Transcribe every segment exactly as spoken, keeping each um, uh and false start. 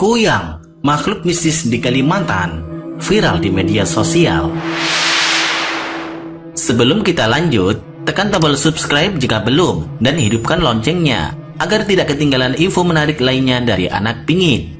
Kuyang, makhluk mistis di Kalimantan, viral di media sosial. Sebelum kita lanjut, tekan tombol subscribe jika belum dan hidupkan loncengnya agar tidak ketinggalan info menarik lainnya dari Anak Pingin.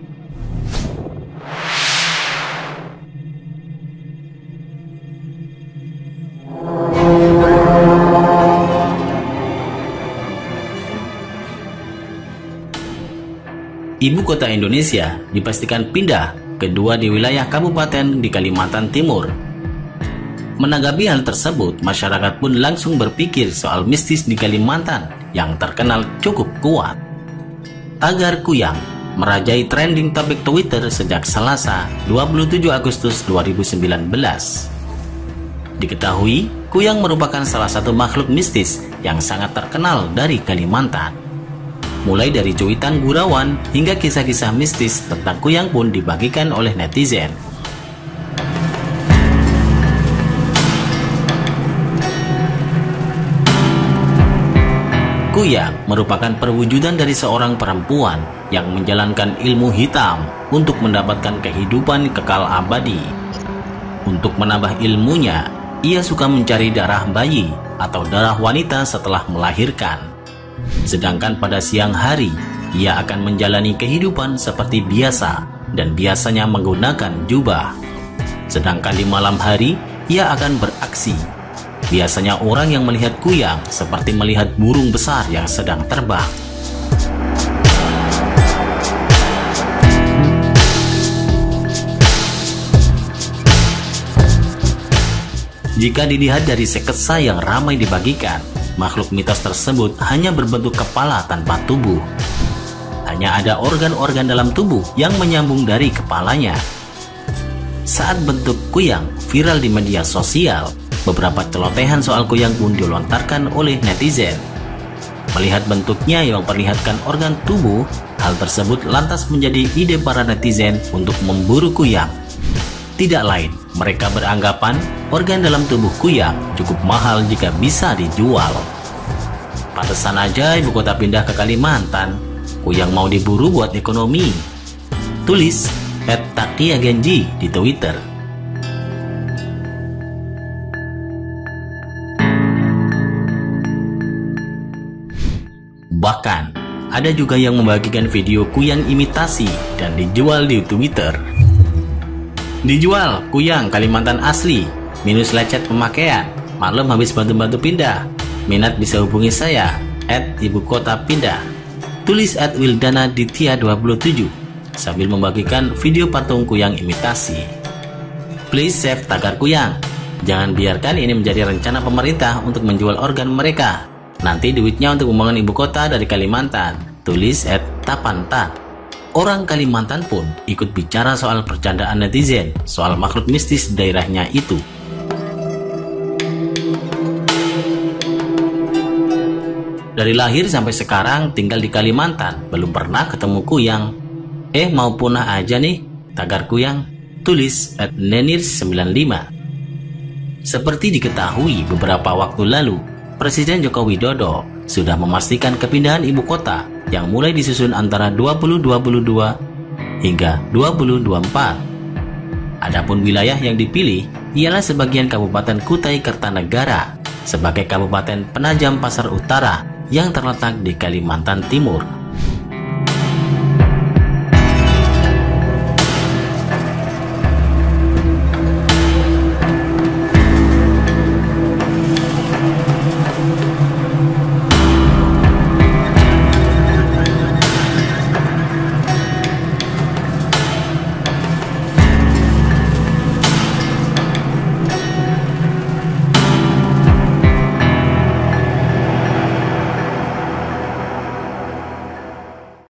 Ibu kota Indonesia dipastikan pindah kedua di wilayah kabupaten di Kalimantan Timur. Menanggapi hal tersebut, masyarakat pun langsung berpikir soal mistis di Kalimantan yang terkenal cukup kuat. Tagar Kuyang merajai trending topik Twitter sejak Selasa dua puluh tujuh Agustus dua ribu sembilan belas. Diketahui, Kuyang merupakan salah satu makhluk mistis yang sangat terkenal dari Kalimantan. Mulai dari cuitan gurauan hingga kisah-kisah mistis tentang Kuyang pun dibagikan oleh netizen. Kuyang merupakan perwujudan dari seorang perempuan yang menjalankan ilmu hitam untuk mendapatkan kehidupan kekal abadi. Untuk menambah ilmunya, ia suka mencari darah bayi atau darah wanita setelah melahirkan. Sedangkan pada siang hari, ia akan menjalani kehidupan seperti biasa dan biasanya menggunakan jubah. Sedangkan di malam hari, ia akan beraksi. Biasanya orang yang melihat Kuyang seperti melihat burung besar yang sedang terbang. Jika dilihat dari sketsa yang ramai dibagikan, makhluk mitos tersebut hanya berbentuk kepala tanpa tubuh. Hanya ada organ-organ dalam tubuh yang menyambung dari kepalanya. Saat bentuk Kuyang viral di media sosial, beberapa celotehan soal Kuyang pun dilontarkan oleh netizen. Melihat bentuknya yang memperlihatkan organ tubuh, hal tersebut lantas menjadi ide para netizen untuk memburu Kuyang. Tidak lain, mereka beranggapan organ dalam tubuh Kuyang cukup mahal jika bisa dijual. Pantesan aja ibu kota pindah ke Kalimantan, Kuyang mau diburu buat ekonomi. Tulis et takia genji di Twitter. Bahkan, ada juga yang membagikan video Kuyang imitasi dan dijual di Twitter. Dijual, Kuyang Kalimantan asli, minus lecet pemakaian, maklum habis bantu-bantu pindah. Minat bisa hubungi saya, at ibu kota pindah. Tulis at Wildana Ditya dua puluh tujuh, sambil membagikan video patung Kuyang imitasi. Please save tagar Kuyang. Jangan biarkan ini menjadi rencana pemerintah untuk menjual organ mereka. Nanti duitnya untuk pembangunan ibu kota dari Kalimantan. Tulis at Tapantat. Orang Kalimantan pun ikut bicara soal percandaan netizen soal makhluk mistis daerahnya itu. Dari lahir sampai sekarang tinggal di Kalimantan, belum pernah ketemu Kuyang. Eh mau punah aja nih, tagar Kuyang. Tulis at nenir sembilan lima. Seperti diketahui beberapa waktu lalu, Presiden Joko Widodo sudah memastikan kepindahan ibu kota yang mulai disusun antara dua ribu dua puluh dua hingga dua ribu dua puluh empat. Adapun wilayah yang dipilih ialah sebagian Kabupaten Kutai Kartanegara sebagai Kabupaten Penajam Pasar Utara yang terletak di Kalimantan Timur.